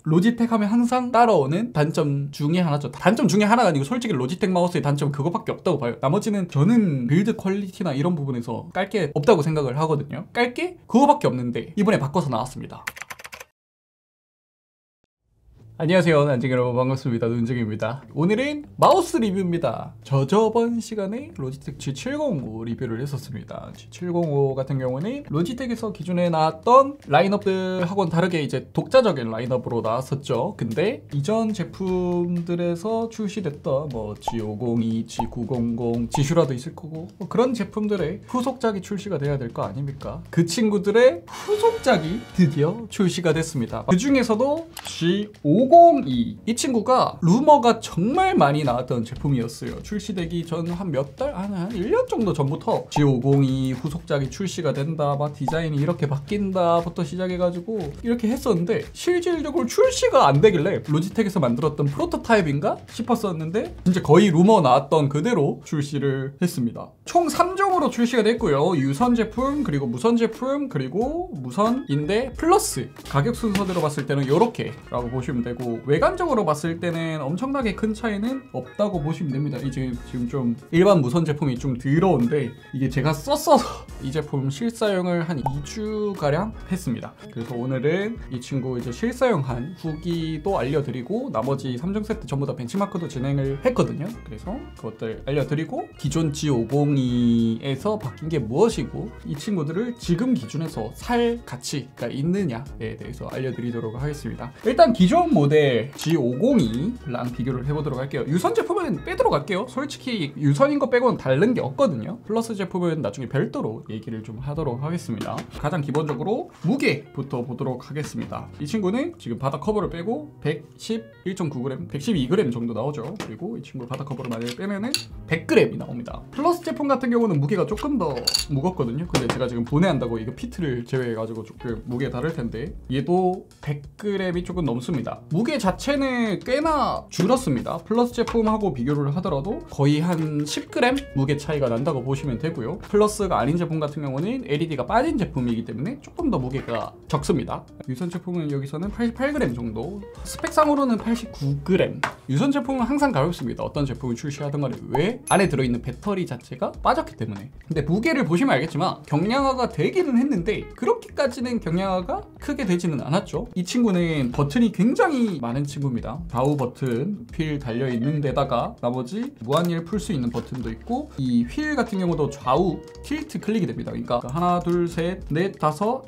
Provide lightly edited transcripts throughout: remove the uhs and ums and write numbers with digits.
로지텍 하면 항상 따라오는 단점 중에 하나죠. 단점 중에 하나가 아니고 솔직히 로지텍 마우스의 단점은 그거밖에 없다고 봐요. 나머지는 저는 빌드 퀄리티나 이런 부분에서 깔 게 없다고 생각을 하거든요. 깔 게 그거밖에 없는데 이번에 바꿔서 나왔습니다. 안녕하세요, 난징 여러분, 반갑습니다. 눈징입니다. 오늘은 마우스 리뷰입니다. 저번 시간에 로지텍 G705 리뷰를 했었습니다. G705 같은 경우는 로지텍에서 기존에 나왔던 라인업들하고는 다르게 이제 독자적인 라인업으로 나왔었죠. 근데 이전 제품들에서 출시됐던 뭐 G502, G900, G슈라도 있을 거고 뭐 그런 제품들의 후속작이 출시가 돼야 될 거 아닙니까? 그 친구들의 후속작이 드디어 출시가 됐습니다. 그 중에서도 G502, 이 친구가 루머가 정말 많이 나왔던 제품이었어요. 출시되기 전 한 몇 달? 한 1년 정도 전부터 G502 후속작이 출시가 된다, 막 디자인이 이렇게 바뀐다 부터 시작해가지고 이렇게 했었는데 실질적으로 출시가 안 되길래 로지텍에서 만들었던 프로토타입인가 싶었었는데 진짜 거의 루머 나왔던 그대로 출시를 했습니다. 총 3종으로 출시가 됐고요. 유선 제품, 그리고 무선 제품, 그리고 무선인데 플러스. 가격 순서대로 봤을 때는 이렇게 라고 보시면 되고, 외관적으로 봤을 때는 엄청나게 큰 차이는 없다고 보시면 됩니다. 이제 지금 좀 일반 무선 제품이 좀 더러운데 이게 제가 썼어서 이 제품 실사용을 한 2주가량 했습니다. 그래서 오늘은 이 친구 이제 실사용한 후기도 알려드리고 나머지 3종 세트 전부 다 벤치마크도 진행을 했거든요. 그래서 그것들 알려드리고 기존 G502에서 바뀐 게 무엇이고 이 친구들을 지금 기준에서 살 가치가 있느냐에 대해서 알려드리도록 하겠습니다. 일단 기존 모델 G502랑 비교를 해보도록 할게요. 유선 제품은 빼도록 할게요. 솔직히 유선인 거 빼고는 다른 게 없거든요. 플러스 제품은 나중에 별도로 얘기를 좀 하도록 하겠습니다. 가장 기본적으로 무게부터 보도록 하겠습니다. 이 친구는 지금 바닥 커버를 빼고 111.9g, 112g 정도 나오죠. 그리고 이 친구 바닥 커버를 만약에 빼면은 100g이 나옵니다. 플러스 제품 같은 경우는 무게가 조금 더 무겁거든요. 근데 제가 지금 보내한다고 이거 피트를 제외해가지고 조금 무게 다를 텐데 얘도 100g이 조금 넘습니다. 무게 자체는 꽤나 줄었습니다. 플러스 제품하고 비교를 하더라도 거의 한 10g 무게 차이가 난다고 보시면 되고요. 플러스가 아닌 제품 같은 경우는 LED가 빠진 제품이기 때문에 조금 더 무게가 적습니다. 유선 제품은 여기서는 88g 정도, 스펙상으로는 89g. 유선 제품은 항상 가볍습니다. 어떤 제품을 출시하던 간에. 왜? 안에 들어있는 배터리 자체가 빠졌기 때문에. 근데 무게를 보시면 알겠지만 경량화가 되기는 했는데 그렇게까지는 경량화가 크게 되지는 않았죠. 이 친구는 버튼이 굉장히 많은 친구입니다. 좌우 버튼 휠 달려있는 데다가 나머지 무한일 풀 수 있는 버튼도 있고, 이 휠 같은 경우도 좌우 틸트 클릭이 됩니다. 그러니까 하나, 둘, 셋, 넷, 다섯,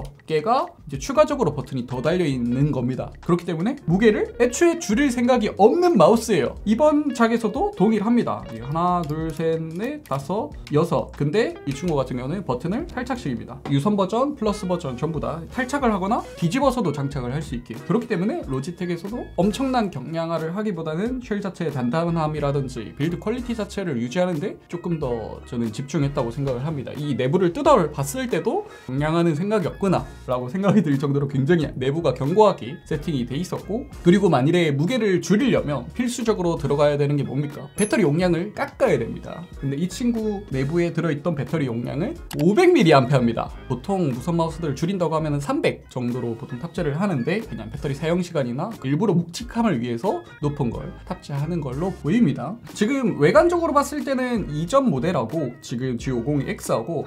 6개가 이제 추가적으로 버튼이 더 달려있는 겁니다. 그렇기 때문에 무게를 애초에 줄일 생각이 없는 마우스예요. 이번 작에서도 동일합니다. 하나, 둘, 셋, 넷, 다섯, 6. 근데 이 친구 같은 경우는 버튼을 탈착식입니다. 유선 버전, 플러스 버전 전부 다 탈착을 하거나 뒤집어서도 장착을 할 수 있게. 그렇기 때문에 로지텍에서도 엄청난 경량화를 하기보다는 쉘 자체의 단단함이라든지 빌드 퀄리티 자체를 유지하는데 조금 더 저는 집중했다고 생각을 합니다. 이 내부를 뜯어봤을 때도 경량화는 생각이 없구나 라고 생각이 들 정도로 굉장히 내부가 견고하게 세팅이 돼 있었고, 그리고 만일에 무게를 줄이려면 필수적으로 들어가야 되는 게 뭡니까? 배터리 용량을 깎아야 됩니다. 근데 이 친구 내부에 들어있던 배터리 용량은 500mAh입니다. 보통 무선 마우스들 줄인다고 하면 300 정도로 보통 탑재를 하는데 그냥 배터리 사용 시간이나 일부러 묵직함을 위해서 높은 걸 탑재하는 걸로 보입니다. 지금 외관적으로 봤을 때는 이전 모델하고 지금 G502X하고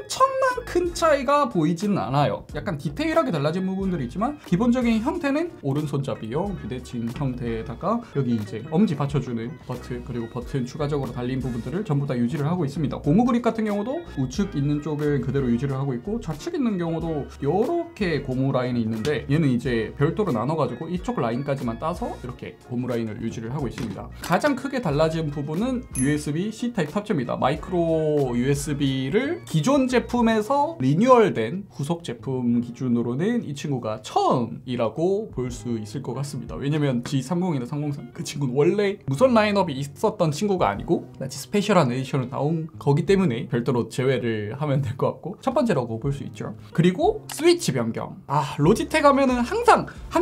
엄청난 큰 차이가 보이지는 않아요. 약간 디테일하게 달라진 부분들이 있지만 기본적인 형태는 오른손잡이용 비대칭 형태에다가 여기 이제 엄지 받쳐주는 버튼, 그리고 버튼 추가적으로 달린 부분들을 전부 다 유지를 하고 있습니다. 고무 그립 같은 경우도 우측 있는 쪽을 그대로 유지를 하고 있고 좌측 있는 경우도 이렇게 고무 라인이 있는데 얘는 이제 별도로 나눠가지고 이쪽 라인까지만 따서 이렇게 고무 라인을 유지를 하고 있습니다. 가장 크게 달라진 부분은 USB-C 타입 탑재입니다. 마이크로 USB를 기존 제품에서 리뉴얼된 후속 제품 기준으로는 이 친구가 처음이라고 볼 수 있을 것 같습니다. 왜냐면 G301이나 303 그 친구는 원래 무선 라인업이 있었던 친구가 아니고 나치 스페셜한 에디션을 나온 거기 때문에 별도로 제외를 하면 될 것 같고 첫 번째라고 볼 수 있죠. 그리고 스위치 변경. 로지텍 하면은 항상 로지텍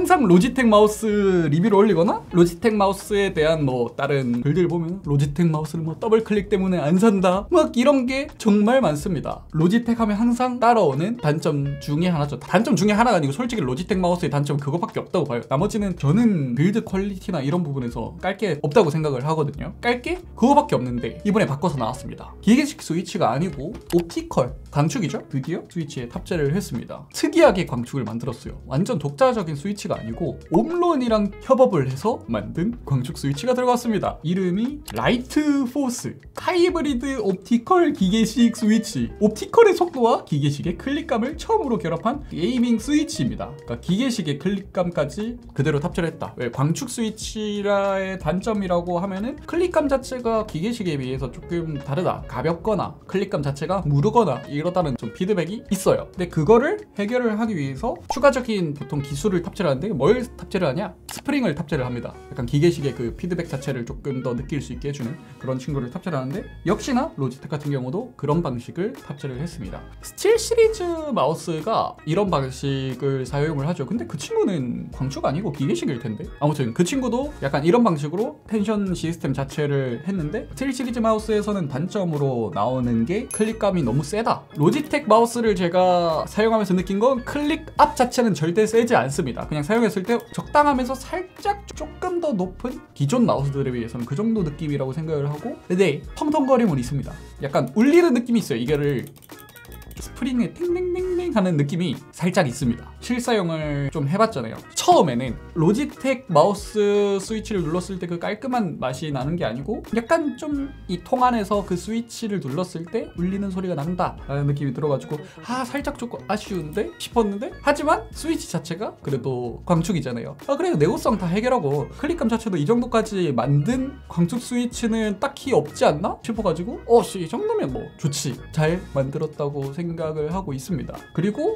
로지텍 마우스 리뷰를 올리거나 로지텍 마우스에 대한 뭐 다른 글들 보면 로지텍 마우스는 뭐 더블 클릭 때문에 안 산다 막 이런 게 정말 많습니다. 로지텍 하면 항상 따라오는 단점 중에 하나죠. 단점 중에 하나가 아니고 솔직히 로지텍 마우스의 단점은 그거밖에 없다고 봐요. 나머지는 저는 빌드 퀄리티나 이런 부분에서 깔 게 없다고 생각을 하거든요. 깔 게 그거밖에 없는데 이번에 바꿔서 나왔습니다. 기계식 스위치가 아니고 옵티컬 광축이죠. 드디어 스위치에 탑재를 했습니다. 특이하게 광축을 만들었어요. 완전 독자적인 스위치가 아니고 옴론이랑 협업을 해서 만든 광축 스위치가 들어갔습니다. 이름이 라이트 포스 하이브리드 옵티컬 기계식 스위치. 옵티컬의 속도와 기계식의 클릭감을 처음으로 결합한 게이밍 스위치입니다. 그러니까 기계식의 클릭감까지 그대로 탑재를 했다. 왜 광축 스위치라의 단점이라고 하면은 클릭감 자체가 기계식에 비해서 조금 다르다. 가볍거나 클릭감 자체가 무르거나 이러다는 좀 피드백이 있어요. 근데 그거를 해결을 하기 위해서 추가적인 보통 기술을 탑재를 하는데 뭘 탑재를 하냐? 스프링을 탑재를 합니다. 약간 기계식의 그 피드백 자체를 조금 더 느낄 수 있게 해주는 그런 친구를 탑재를 하는데 역시나 로지텍 같은 경우도 그런 방식을 탑재를 했습니다. 스틸 시리즈 마우스가 이런 방식을 사용을 하죠. 근데 그 친구는 광축 아니고 기계식일 텐데 아무튼 그 친구도 약간 이런 방식으로 텐션 시스템 자체를 했는데 스틸 시리즈 마우스에서는 단점으로 나오는 게 클릭감이 너무 세다. 로지텍 마우스를 제가 사용하면서 느낀 건 클릭 앞 자체는 절대 세지 않습니다. 그냥 사용했을 때 적당하면서 살짝 조금 더 높은 기존 마우스들에 비해서는 그 정도 느낌이라고 생각을 하고 근데 텅텅거림은 있습니다. 약간 울리는 느낌이 있어요. 이거를 스프링에 탱탱탱탱 하는 느낌이 살짝 있습니다. 실사용을 좀 해봤잖아요. 처음에는 로지텍 마우스 스위치를 눌렀을 때 그 깔끔한 맛이 나는 게 아니고 약간 좀 이 통 안에서 그 스위치를 눌렀을 때 울리는 소리가 난다 라는 느낌이 들어가지고 살짝 조금 아쉬운데 싶었는데 하지만 스위치 자체가 그래도 광축이잖아요. 그래요 내구성 다 해결하고 클릭감 자체도 이 정도까지 만든 광축 스위치는 딱히 없지 않나 싶어가지고 이 정도면 뭐 좋지 잘 만들었다고 생각을 하고 있습니다. 그리고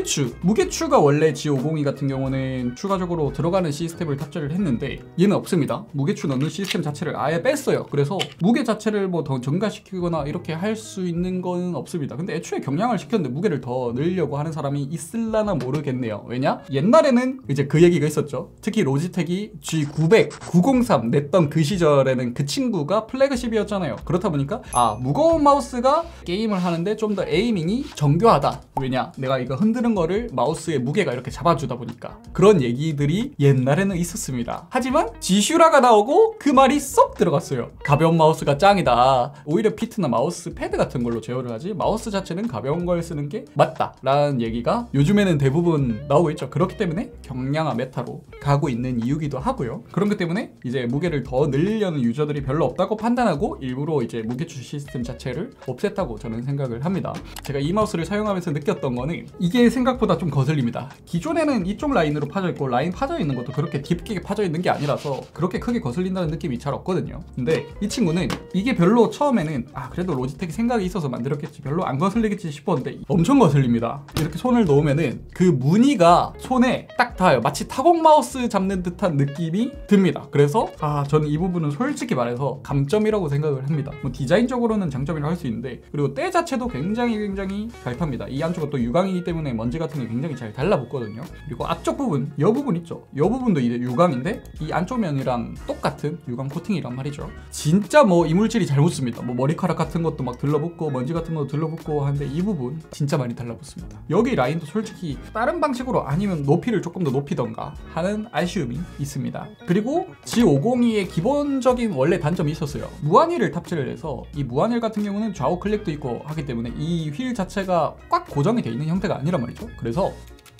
무게추가 원래 G502 같은 경우는 추가적으로 들어가는 시스템을 탑재를 했는데 얘는 없습니다. 무게추 넣는 시스템 자체를 아예 뺐어요. 그래서 무게 자체를 뭐 더 증가시키거나 이렇게 할 수 있는 건 없습니다. 근데 애초에 경량을 시켰는데 무게를 더 늘려고 하는 사람이 있을라나 모르겠네요. 왜냐? 옛날에는 이제 그 얘기가 있었죠. 특히 로지텍이 G900, 903 냈던 그 시절에는 그 친구가 플래그십이었잖아요. 그렇다 보니까 무거운 마우스가 게임을 하는데 좀 더 에이밍이 정교하다. 왜냐? 내가 이거 흔드는 거를 마우스의 무게가 이렇게 잡아주다 보니까 그런 얘기들이 옛날에는 있었습니다. 하지만 G슈라가 나오고 그 말이 쏙 들어갔어요. 가벼운 마우스가 짱이다. 오히려 피트나 마우스 패드 같은 걸로 제어를 하지 마우스 자체는 가벼운 걸 쓰는 게 맞다 라는 얘기가 요즘에는 대부분 나오고 있죠. 그렇기 때문에 경량화 메타로 가고 있는 이유기도 하고요. 그런 것 때문에 이제 무게를 더 늘리려는 유저들이 별로 없다고 판단하고 일부러 이제 무게추 시스템 자체를 없앴다고 저는 생각을 합니다. 제가 이 마우스를 사용하면서 느꼈던 거는 이게 생각보다 좀 거슬립니다. 기존에는 이쪽 라인으로 파져 있고 라인 파져 있는 것도 그렇게 깊게 파져 있는 게 아니라서 그렇게 크게 거슬린다는 느낌이 잘 없거든요. 근데 이 친구는 이게 별로 처음에는 그래도 로지텍이 생각이 있어서 만들었겠지 별로 안 거슬리겠지 싶었는데 엄청 거슬립니다. 이렇게 손을 놓으면은 그 무늬가 손에 딱 닿아요. 마치 타공 마우스 잡는 듯한 느낌이 듭니다. 그래서 저는 이 부분은 솔직히 말해서 감점이라고 생각을 합니다. 뭐 디자인적으로는 장점이라고 할 수 있는데 그리고 때 자체도 굉장히 잘 탑니다. 이 안쪽은 또 유광이기 때문에 먼지 같은 게 굉장히 잘 달라붙거든요. 그리고 앞쪽 부분, 이 부분 있죠. 이 부분도 이제 유광인데 이 안쪽 면이랑 똑같은 유광 코팅이란 말이죠. 진짜 뭐 이물질이 잘 묻습니다. 뭐 머리카락 같은 것도 막 들러붙고 먼지 같은 것도 들러붙고 하는데 이 부분 진짜 많이 달라붙습니다. 여기 라인도 솔직히 다른 방식으로 아니면 높이를 조금 더 높이던가 하는 아쉬움이 있습니다. 그리고 G502의 기본적인 원래 단점이 있었어요. 무한힐을 탑재를 해서 이 무한힐 같은 경우는 좌우 클릭도 있고 하기 때문에 이 휠 자체가 꽉 고정이 되어 있는 형태가 아니란 말이죠. 그래서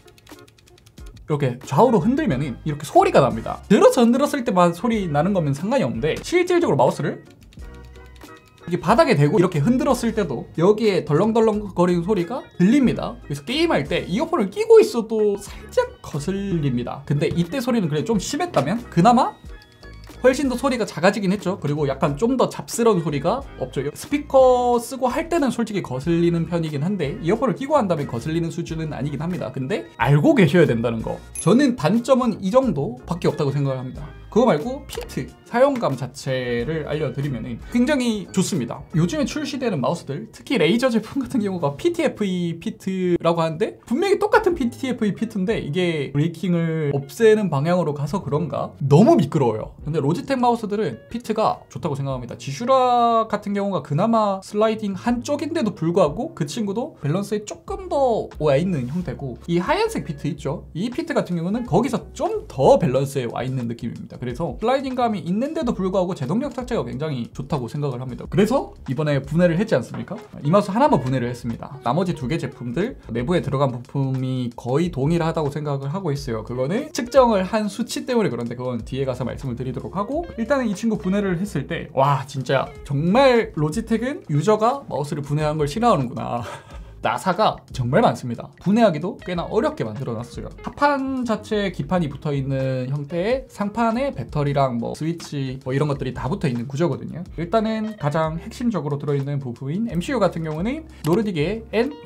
이렇게 좌우로 흔들면 이렇게 소리가 납니다. 들어서 흔들었을 때만 소리 나는 거면 상관이 없는데 실질적으로 마우스를 이게 바닥에 대고 이렇게 흔들었을 때도 여기에 덜렁덜렁 거리는 소리가 들립니다. 그래서 게임할 때 이어폰을 끼고 있어도 살짝 거슬립니다. 근데 이때 소리는 그래 좀 심했다면 그나마 훨씬 더 소리가 작아지긴 했죠. 그리고 약간 좀 더 잡스러운 소리가 없죠. 스피커 쓰고 할 때는 솔직히 거슬리는 편이긴 한데 이어폰을 끼고 한다면 거슬리는 수준은 아니긴 합니다. 근데 알고 계셔야 된다는 거. 저는 단점은 이 정도밖에 없다고 생각을 합니다. 그거 말고 피트 사용감 자체를 알려드리면 굉장히 좋습니다. 요즘에 출시되는 마우스들, 특히 레이저 제품 같은 경우가 PTFE 피트라고 하는데 분명히 똑같은 PTFE 피트인데 이게 브레이킹을 없애는 방향으로 가서 그런가 너무 미끄러워요. 근데 로지텍 마우스들은 피트가 좋다고 생각합니다. 지슈라 같은 경우가 그나마 슬라이딩 한쪽인데도 불구하고 그 친구도 밸런스에 조금 더 와있는 형태고, 이 하얀색 피트 있죠? 이 피트 같은 경우는 거기서 좀 더 밸런스에 와있는 느낌입니다. 그래서 슬라이딩감이 있는데도 불구하고 제동력 자체가 굉장히 좋다고 생각을 합니다. 그래서 이번에 분해를 했지 않습니까? 이 마우스 하나만 분해를 했습니다. 나머지 두 개 제품들 내부에 들어간 부품이 거의 동일하다고 생각을 하고 있어요. 그거는 측정을 한 수치 때문에 그런데 그건 뒤에 가서 말씀을 드리도록 하고, 일단은 이 친구 분해를 했을 때 와 진짜 정말 로지텍은 유저가 마우스를 분해한 걸 싫어하는구나. 나사가 정말 많습니다. 분해하기도 꽤나 어렵게 만들어놨어요. 하판 자체에 기판이 붙어있는 형태의 상판에 배터리랑 뭐 스위치 뭐 이런 것들이 다 붙어있는 구조거든요. 일단은 가장 핵심적으로 들어있는 부품인 MCU 같은 경우는 노르딕의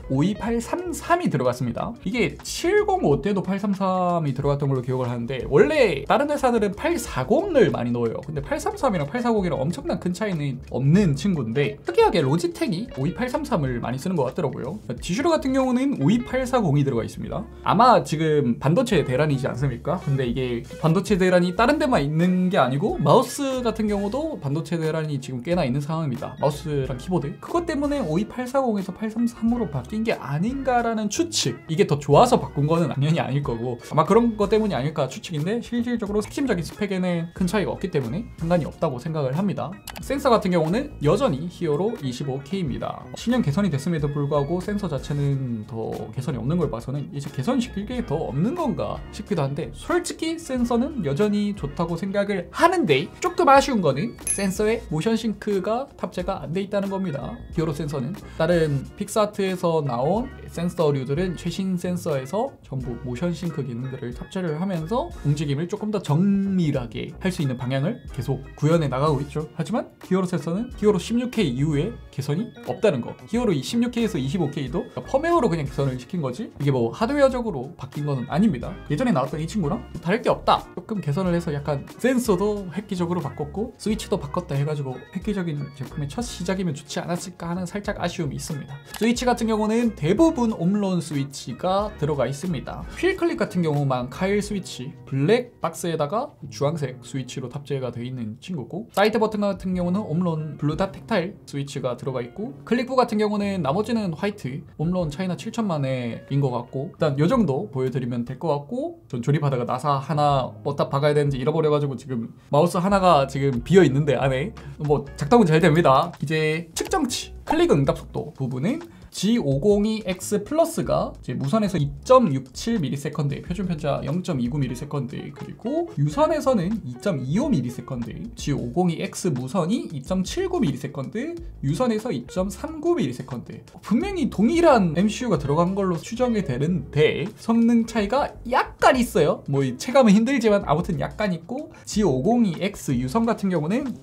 N52833이 들어갔습니다. 이게 705 때도 833이 들어갔던 걸로 기억을 하는데 원래 다른 회사들은 840을 많이 넣어요. 근데 833이랑 840이랑 엄청난 큰 차이는 없는 친구인데 특이하게 로지텍이 52833을 많이 쓰는 것 같더라고요. 지슈라 같은 경우는 52840이 들어가 있습니다. 아마 지금 반도체 대란이지 않습니까? 근데 이게 반도체 대란이 다른 데만 있는 게 아니고 마우스 같은 경우도 반도체 대란이 지금 꽤나 있는 상황입니다. 마우스랑 키보드 그것 때문에 52840에서 833으로 바뀐 게 아닌가라는 추측. 이게 더 좋아서 바꾼 거는 당연히 아닐 거고 아마 그런 것 때문이 아닐까 추측인데, 실질적으로 핵심적인 스펙에는 큰 차이가 없기 때문에 상관이 없다고 생각을 합니다. 센서 같은 경우는 여전히 히어로 25K입니다. 신형 개선이 됐음에도 불구하고 센서 자체는 더 개선이 없는 걸 봐서는 이제 개선시킬 게 더 없는 건가 싶기도 한데, 솔직히 센서는 여전히 좋다고 생각을 하는데 조금 아쉬운 거는 센서에 모션 싱크가 탑재가 안 돼 있다는 겁니다. 히어로 센서는 다른 픽사트에서 나온 센서류들은 최신 센서에서 전부 모션 싱크 기능들을 탑재를 하면서 움직임을 조금 더 정밀하게 할 수 있는 방향을 계속 구현해 나가고 있죠. 하지만 히어로 센서는 히어로 16K 이후에 개선이 없다는 거. 히어로 16K에서 25K도 펌웨어로 그냥 개선을 시킨 거지 이게 뭐 하드웨어적으로 바뀐 거는 아닙니다. 예전에 나왔던 이 친구랑 다를 게 없다. 조금 개선을 해서 약간 센서도 획기적으로 바꿨고 스위치도 바꿨다 해가지고 획기적인 제품의 첫 시작이면 좋지 않았을까 하는 살짝 아쉬움이 있습니다. 스위치 같은 경우는 대부분 옴론 스위치가 들어가 있습니다. 휠클릭 같은 경우만 카일 스위치 블랙 박스에다가 주황색 스위치로 탑재가 되어 있는 친구고, 사이드 버튼 같은 경우는 옴론 블루닷 텍타일 스위치가 들어가 있고, 클릭부 같은 경우는 나머지는 화이트 옴론 차이나 7000만에인 것 같고, 일단 요 정도 보여드리면 될 것 같고, 전 조립하다가 나사 하나 어디다 박아야 되는지 잃어버려가지고 지금 마우스 하나가 지금 비어있는데 안에 뭐 작동은 잘 됩니다. 이제 측정치 클릭 응답 속도 부분은 G502X 플러스가 이제 무선에서 2.67ms, 표준 편차 0.29ms, 그리고 유선에서는 2.25ms, G502X 무선이 2.79ms, 유선에서 2.39ms. 분명히 동일한 MCU가 들어간 걸로 추정이 되는데 성능 차이가 약간 있어요. 뭐 체감은 힘들지만 아무튼 약간 있고, G502X 유선 같은 경우는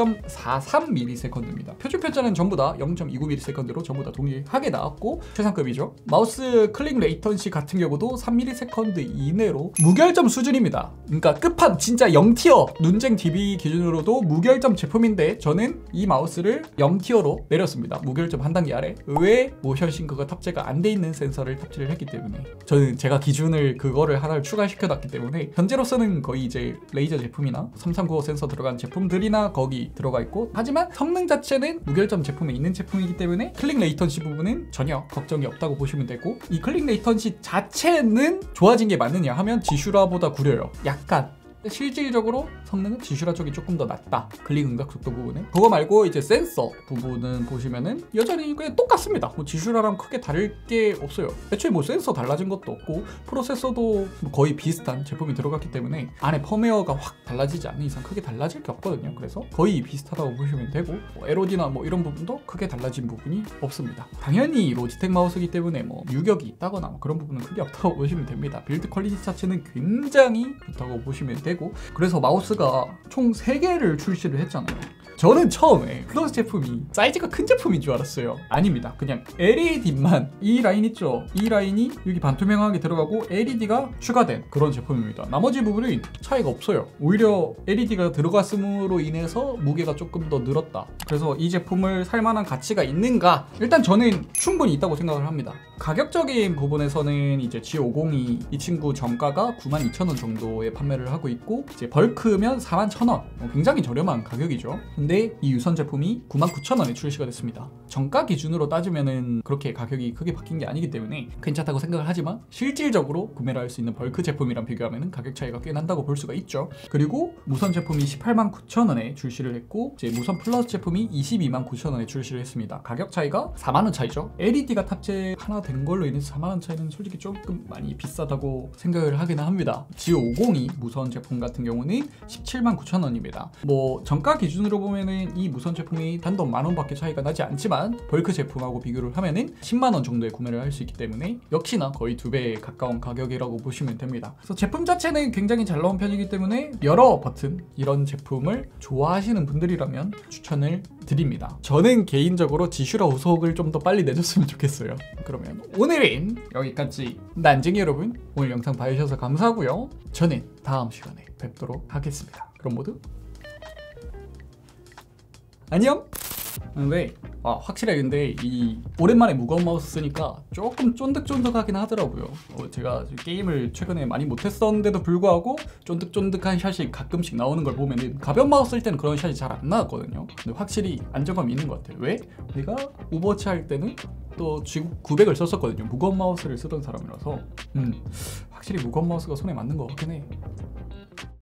2.43ms입니다. 표준 편차는 전부 다 0.29ms로 전부 다 동일하게 나왔고 최상급이죠. 마우스 클릭 레이턴시 같은 경우도 3ms 이내로 무결점 수준입니다. 그러니까 끝판 진짜 0티어 눈쟁 DB 기준으로도 무결점 제품인데 저는 이 마우스를 0티어로 내렸습니다. 무결점 한 단계 아래. 왜 모션 싱크가 탑재가 안 돼 있는 센서를 탑재를 했기 때문에, 저는 제가 기준을 그거를 하나를 추가시켜 놨기 때문에 현재로서는 거의 이제 레이저 제품이나 3395 센서 들어간 제품들이나 거기 들어가 있고, 하지만 성능 자체는 무결점 제품에 있는 제품이기 때문에 클릭 레이턴시 부분은 전혀 걱정이 없다고 보시면 되고, 이 클릭 레이턴시 자체는 좋아진 게 맞느냐 하면 지슈라보다 구려요. 약간. 실질적으로 성능은 지슈라 쪽이 조금 더 낫다. 클릭 응답 속도 부분은. 그거 말고 이제 센서 부분은 보시면은 여전히 그냥 똑같습니다. 뭐 지슈라랑 크게 다를 게 없어요. 애초에 뭐 센서 달라진 것도 없고 프로세서도 거의 비슷한 제품이 들어갔기 때문에 안에 펌웨어가 확 달라지지 않는 이상 크게 달라질 게 없거든요. 그래서 거의 비슷하다고 보시면 되고, 뭐 LOD나 뭐 이런 부분도 크게 달라진 부분이 없습니다. 당연히 로지텍 마우스이기 때문에 뭐 유격이 있다거나 뭐 그런 부분은 크게 없다고 보시면 됩니다. 빌드 퀄리티 자체는 굉장히 좋다고 보시면 되고, 그래서 마우스가 총 3개를 출시를 했잖아요. 저는 처음에 플러스 제품이 사이즈가 큰 제품인 줄 알았어요. 아닙니다. 그냥 LED만 이 라인 있죠? 이 라인이 여기 반투명하게 들어가고 LED가 추가된 그런 제품입니다. 나머지 부분은 차이가 없어요. 오히려 LED가 들어갔음으로 인해서 무게가 조금 더 늘었다. 그래서 이 제품을 살만한 가치가 있는가? 일단 저는 충분히 있다고 생각을 합니다. 가격적인 부분에서는 이제 G502 이 친구 정가가 92,000원 정도에 판매를 하고 있고 이제 벌크면 41,000원, 굉장히 저렴한 가격이죠. 근데 이 유선 제품이 99,000원에 출시가 됐습니다. 정가 기준으로 따지면은 그렇게 가격이 크게 바뀐 게 아니기 때문에 괜찮다고 생각을 하지만 실질적으로 구매를 할 수 있는 벌크 제품이랑 비교하면은 가격 차이가 꽤 난다고 볼 수가 있죠. 그리고 무선 제품이 189,000원에 출시를 했고 이제 무선 플러스 제품이 229,000원에 출시를 했습니다. 가격 차이가 4만원 차이죠. LED가 탑재 하나 된 걸로 인해서 4만원 차이는 솔직히 조금 많이 비싸다고 생각을 하기는 합니다. G502 무선 제품 같은 경우는 179,000원입니다. 뭐 정가 기준으로 보면은 이 무선 제품이 단돈 만원밖에 차이가 나지 않지만 벌크 제품하고 비교를 하면은 10만원 정도에 구매를 할 수 있기 때문에 역시나 거의 2배에 가까운 가격이라고 보시면 됩니다. 그래서 제품 자체는 굉장히 잘 나온 편이기 때문에 여러 버튼 이런 제품을 좋아하시는 분들이라면 추천을 드립니다. 저는 개인적으로 지슈라 후속을 좀 더 빨리 내줬으면 좋겠어요. 그러면 오늘은 여기까지. 난쟁이 여러분, 오늘 영상 봐주셔서 감사하고요. 저는 다음 시간에 뵙도록 하겠습니다. 그럼 모두 안녕. 근데 확실히 근데 이 오랜만에 무거운 마우스 쓰니까 조금 쫀득쫀득하긴 하더라고요. 제가 게임을 최근에 많이 못했었는데도 불구하고 쫀득쫀득한 샷이 가끔씩 나오는 걸 보면은 가벼운 마우스 쓸 때는 그런 샷이 잘 안 나왔거든요. 근데 확실히 안정감이 있는 것 같아요. 왜? 내가 오버워치 할 때는 또 G900을 썼었거든요. 무거운 마우스를 쓰던 사람이라서 확실히 무거운 마우스가 손에 맞는 것 같긴 해.